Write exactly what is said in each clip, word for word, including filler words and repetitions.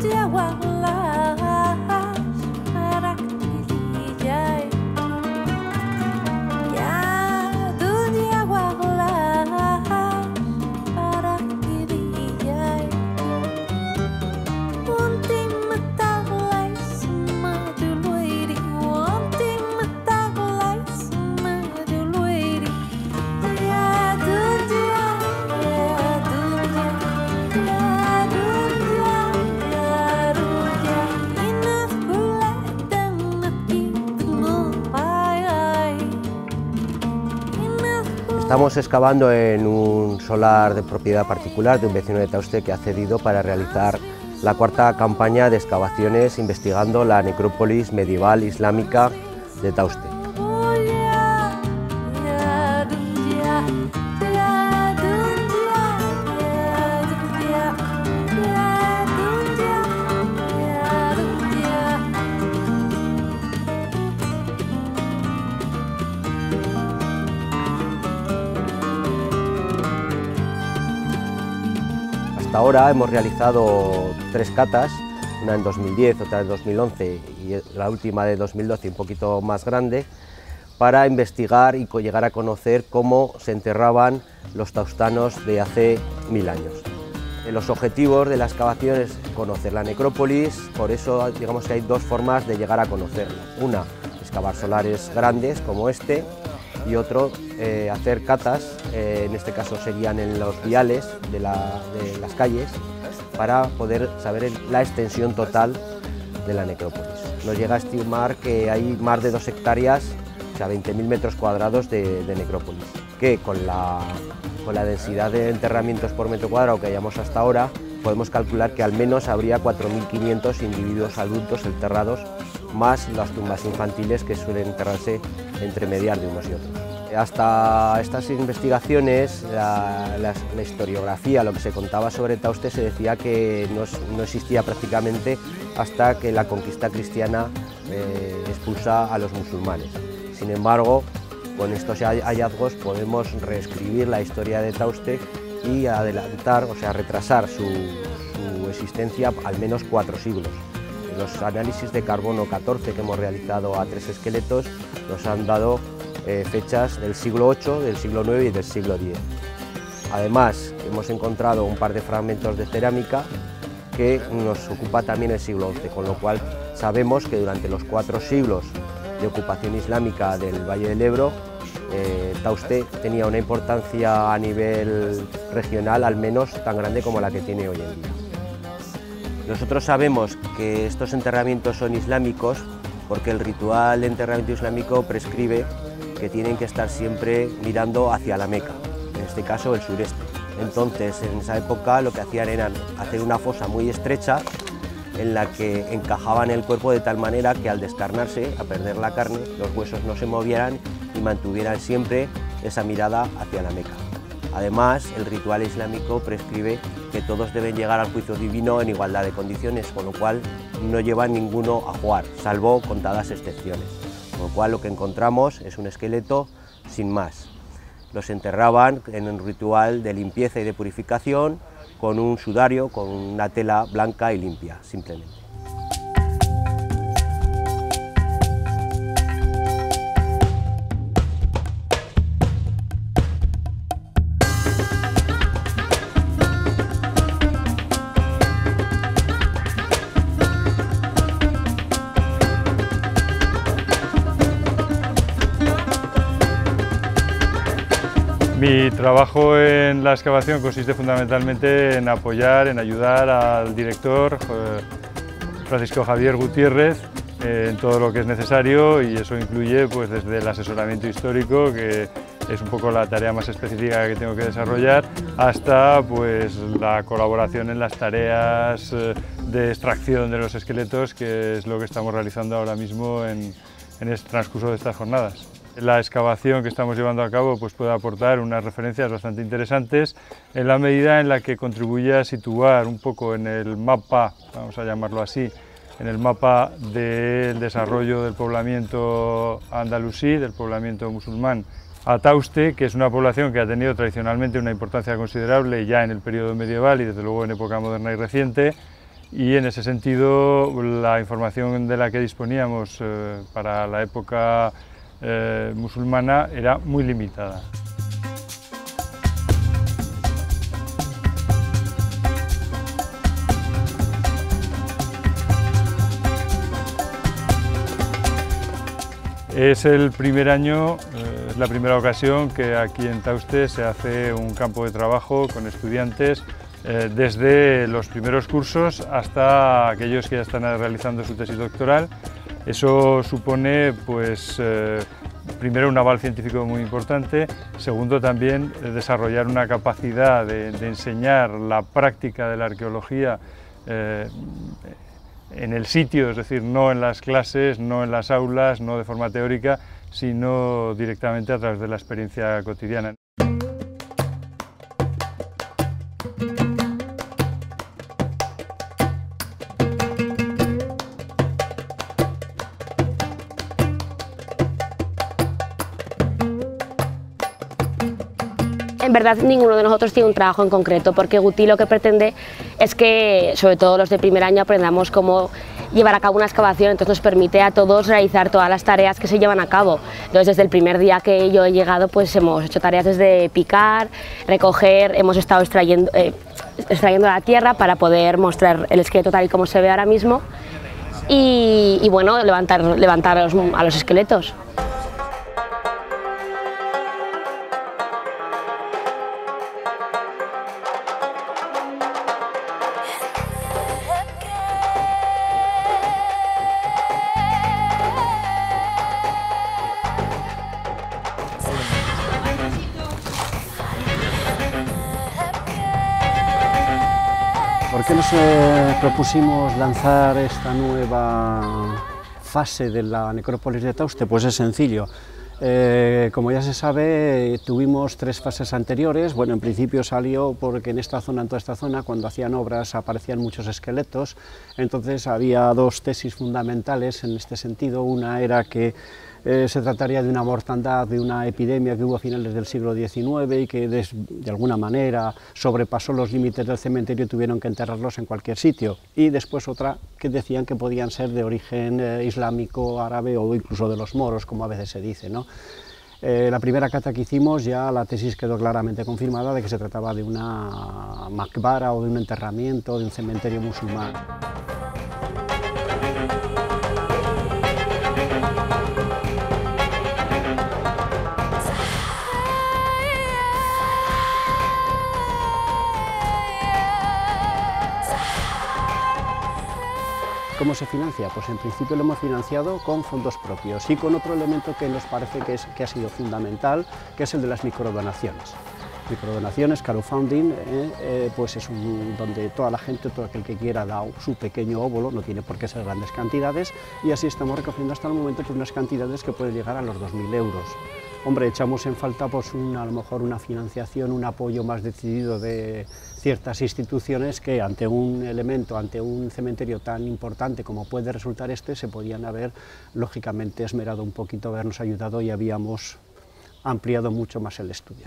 Estamos excavando en un solar de propiedad particular de un vecino de Tauste que ha cedido para realizar la cuarta campaña de excavaciones investigando la necrópolis medieval islámica de Tauste. Hasta ahora hemos realizado tres catas, una en dos mil diez, otra en dos mil once y la última de dos mil doce, un poquito más grande, para investigar y llegar a conocer cómo se enterraban los taustanos de hace mil años. Los objetivos de la excavación es conocer la necrópolis, por eso digamos que hay dos formas de llegar a conocerla. Una, excavar solares grandes como este, y otro, eh, hacer catas, eh, en este caso serían en los viales de, la, de las calles, para poder saber el, la extensión total de la necrópolis. Nos llega a estimar que hay más de dos hectáreas, o sea, veinte mil metros cuadrados de, de necrópolis, que con la, con la densidad de enterramientos por metro cuadrado que hayamos hasta ahora, podemos calcular que al menos habría cuatro mil quinientos individuos adultos enterrados, más las tumbas infantiles que suelen enterrarse entre mediar de unos y otros. Hasta estas investigaciones, la, la, la historiografía, lo que se contaba sobre Tauste, se decía que no, no existía prácticamente hasta que la conquista cristiana eh, expulsa a los musulmanes. Sin embargo, con estos hallazgos podemos reescribir la historia de Tauste y adelantar, o sea, retrasar su, su existencia al menos cuatro siglos. Los análisis de carbono catorce que hemos realizado a tres esqueletos nos han dado eh, fechas del siglo ocho, del siglo nueve y del siglo diez. Además, hemos encontrado un par de fragmentos de cerámica que nos ocupa también el siglo once, con lo cual sabemos que durante los cuatro siglos de ocupación islámica del Valle del Ebro, eh, Tauste tenía una importancia a nivel regional al menos tan grande como la que tiene hoy en día. Nosotros sabemos que estos enterramientos son islámicos porque el ritual de enterramiento islámico prescribe que tienen que estar siempre mirando hacia la Meca, en este caso el sureste. Entonces, en esa época lo que hacían era hacer una fosa muy estrecha en la que encajaban el cuerpo de tal manera que al descarnarse, a perder la carne, los huesos no se movieran y mantuvieran siempre esa mirada hacia la Meca. Además, el ritual islámico prescribe que todos deben llegar al juicio divino en igualdad de condiciones, con lo cual no llevan ninguno a jugar, salvo contadas excepciones. Con lo cual lo que encontramos es un esqueleto sin más. Los enterraban en un ritual de limpieza y de purificación con un sudario, con una tela blanca y limpia, simplemente. Mi trabajo en la excavación consiste fundamentalmente en apoyar, en ayudar al director Francisco Javier Gutiérrez en todo lo que es necesario, y eso incluye pues desde el asesoramiento histórico, que es un poco la tarea más específica que tengo que desarrollar, hasta pues la colaboración en las tareas de extracción de los esqueletos, que es lo que estamos realizando ahora mismo en, en el transcurso de estas jornadas. La excavación que estamos llevando a cabo pues, puede aportar unas referencias bastante interesantes en la medida en la que contribuye a situar un poco en el mapa, vamos a llamarlo así, en el mapa del desarrollo del poblamiento andalusí, del poblamiento musulmán, a Tauste, que es una población que ha tenido tradicionalmente una importancia considerable ya en el periodo medieval y desde luego en época moderna y reciente, y en ese sentido la información de la que disponíamos eh, para la época eh, musulmana era muy limitada. Es el primer año, eh, es la primera ocasión que aquí en Tauste se hace un campo de trabajo con estudiantes eh, desde los primeros cursos hasta aquellos que ya están realizando su tesis doctoral. Eso supone, pues, eh, primero un aval científico muy importante, segundo también eh, desarrollar una capacidad de, de enseñar la práctica de la arqueología eh, en el sitio, es decir, no en las clases, no en las aulas, no de forma teórica, sino directamente a través de la experiencia cotidiana. En verdad ninguno de nosotros tiene un trabajo en concreto, porque Guti lo que pretende es que, sobre todo los de primer año, aprendamos cómo llevar a cabo una excavación. Entonces nos permite a todos realizar todas las tareas que se llevan a cabo. Entonces desde el primer día que yo he llegado, pues hemos hecho tareas desde picar, recoger, hemos estado extrayendo, eh, extrayendo la tierra para poder mostrar el esqueleto tal y como se ve ahora mismo y, y bueno, levantar, levantar a los, a los esqueletos. ¿Por qué nos eh, propusimos lanzar esta nueva fase de la necrópolis de Tauste? Pues es sencillo. Eh, como ya se sabe, tuvimos tres fases anteriores. Bueno, en principio salió porque en esta zona, en toda esta zona, cuando hacían obras aparecían muchos esqueletos. Entonces había dos tesis fundamentales en este sentido. Una era que Eh, se trataría de una mortandad, de una epidemia que hubo a finales del siglo diecinueve y que des, de alguna manera sobrepasó los límites del cementerio y tuvieron que enterrarlos en cualquier sitio. Y después otra que decían que podían ser de origen eh, islámico, árabe o incluso de los moros, como a veces se dice, ¿no? Eh, la primera cata que hicimos, ya la tesis quedó claramente confirmada de que se trataba de una maqbara o de un enterramiento, de un cementerio musulmán. ¿Cómo se financia? Pues en principio lo hemos financiado con fondos propios y con otro elemento que nos parece que, es, que ha sido fundamental, que es el de las microdonaciones. Microdonaciones, crowdfunding, eh, eh, pues es un, donde toda la gente, todo aquel que quiera da su pequeño óvulo, no tiene por qué ser grandes cantidades, y así estamos recogiendo hasta el momento pues, unas cantidades que pueden llegar a los dos mil euros. Hombre, echamos en falta pues, una, a lo mejor una financiación, un apoyo más decidido de ciertas instituciones que ante un elemento, ante un cementerio tan importante como puede resultar este, se podían haber lógicamente esmerado un poquito, habernos ayudado y habíamos ampliado mucho más el estudio.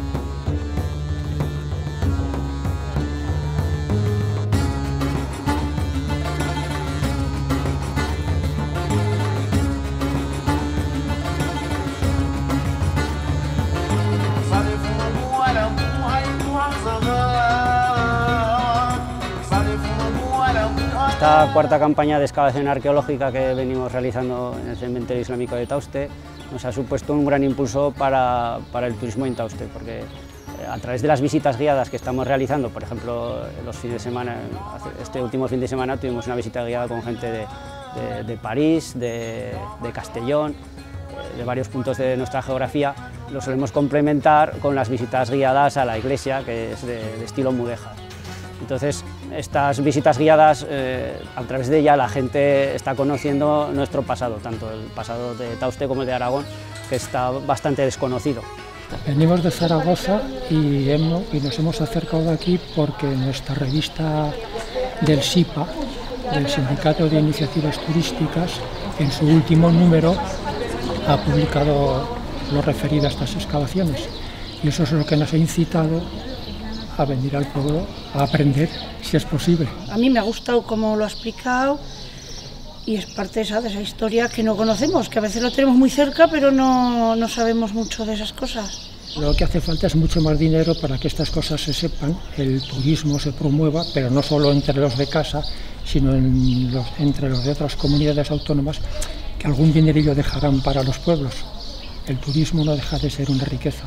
Esta cuarta campaña de excavación arqueológica que venimos realizando en el cementerio islámico de Tauste nos ha supuesto un gran impulso para, para el turismo en Tauste, porque a través de las visitas guiadas que estamos realizando, por ejemplo, los fines de semana, este último fin de semana tuvimos una visita guiada con gente de, de, de París, de, de Castellón, de varios puntos de nuestra geografía. Lo solemos complementar con las visitas guiadas a la iglesia, que es de, de estilo mudéjar. Entonces, estas visitas guiadas, eh, a través de ella la gente está conociendo nuestro pasado, tanto el pasado de Tauste como el de Aragón, que está bastante desconocido. Venimos de Zaragoza y, hemos, y nos hemos acercado aquí porque nuestra revista del SIPA, del Sindicato de Iniciativas Turísticas, en su último número ha publicado lo referido a estas excavaciones, y eso es lo que nos ha incitado a venir al pueblo a aprender si es posible. A mí me ha gustado cómo lo ha explicado y es parte esa, de esa historia que no conocemos, que a veces lo tenemos muy cerca pero no, no sabemos mucho de esas cosas. Lo que hace falta es mucho más dinero para que estas cosas se sepan, el turismo se promueva, pero no solo entre los de casa, sino en los, entre los de otras comunidades autónomas, que algún dinerillo dejarán para los pueblos. El turismo no deja de ser una riqueza.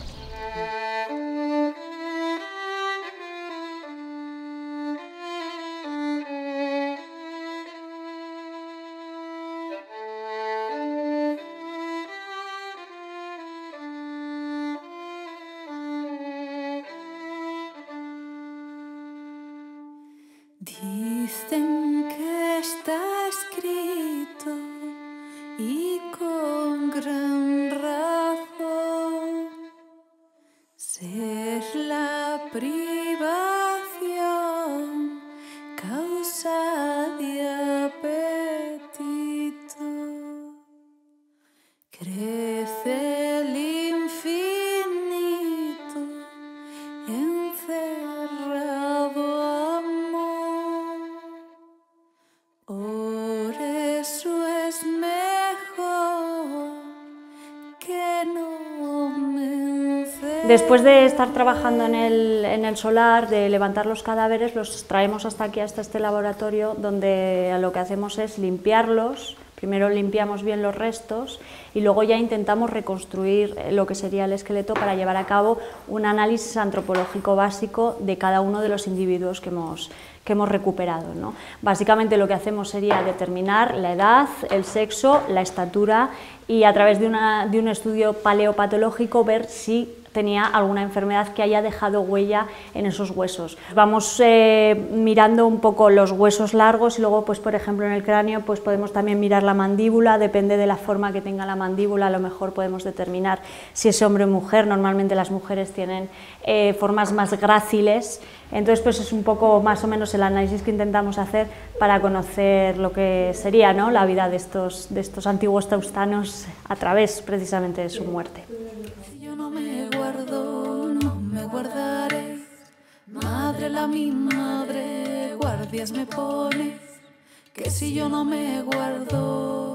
Dicen que está escrito y con gran razón ser la privación causa de apetito. Crece el infinito encerrado amor. Por eso es mejor que no me encerre. Después de estar trabajando en el, en el solar, de levantar los cadáveres, los traemos hasta aquí, hasta este laboratorio, donde lo que hacemos es limpiarlos. Primero limpiamos bien los restos y luego ya intentamos reconstruir lo que sería el esqueleto para llevar a cabo un análisis antropológico básico de cada uno de los individuos que hemos, que hemos recuperado, ¿no? Básicamente lo que hacemos sería determinar la edad, el sexo, la estatura y a través de, una, de un estudio paleopatológico ver si tenía alguna enfermedad que haya dejado huella en esos huesos. Vamos eh, mirando un poco los huesos largos y luego, pues, por ejemplo, en el cráneo pues, podemos también mirar la mandíbula, depende de la forma que tenga la mandíbula, a lo mejor podemos determinar si es hombre o mujer. Normalmente las mujeres tienen eh, formas más gráciles, entonces pues es un poco más o menos el análisis que intentamos hacer para conocer lo que sería, ¿no?, la vida de estos, de estos antiguos taustanos a través precisamente de su muerte. No me guardo, no me guardaré, madre la mi madre, guardias me pones, que si yo no me guardo,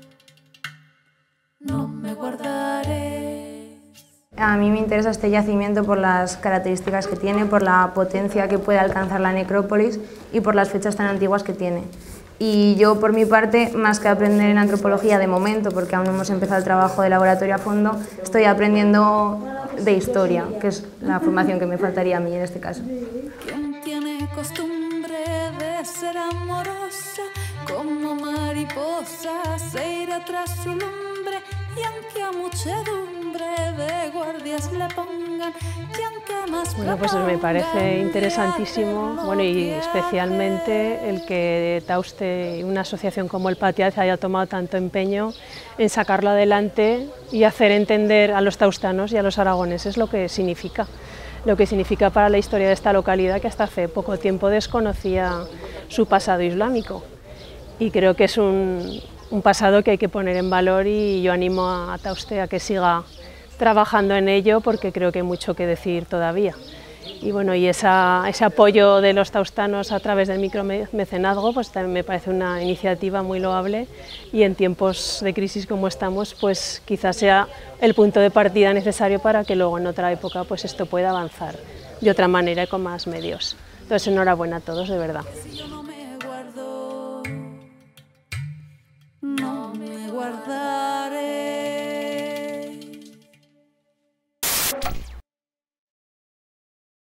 no me guardaré. A mí me interesa este yacimiento por las características que tiene, por la potencia que puede alcanzar la necrópolis y por las fechas tan antiguas que tiene. Y yo, por mi parte, más que aprender en antropología de momento, porque aún no hemos empezado el trabajo de laboratorio a fondo, estoy aprendiendo de historia, que es la formación que me faltaría a mí en este caso. ¿Quién tiene costumbre de ser amorosa, como mariposa, se irá tras su lumbre, y aunque a muchedumbre de guardias le pongan, y aunque más Bueno, pues me parece interesantísimo, bueno, y especialmente el que Tauste, una asociación como el Patiaz, haya tomado tanto empeño en sacarlo adelante y hacer entender a los taustanos y a los aragoneses lo que significa, lo que significa para la historia de esta localidad, que hasta hace poco tiempo desconocía su pasado islámico. Y creo que es un, un pasado que hay que poner en valor, y yo animo a Tauste a que siga trabajando en ello, porque creo que hay mucho que decir todavía. Y bueno, y esa, ese apoyo de los taustanos a través del micromecenazgo, pues también me parece una iniciativa muy loable, y en tiempos de crisis como estamos, pues quizás sea el punto de partida necesario para que luego en otra época pues esto pueda avanzar de otra manera y con más medios. Entonces, enhorabuena a todos, de verdad.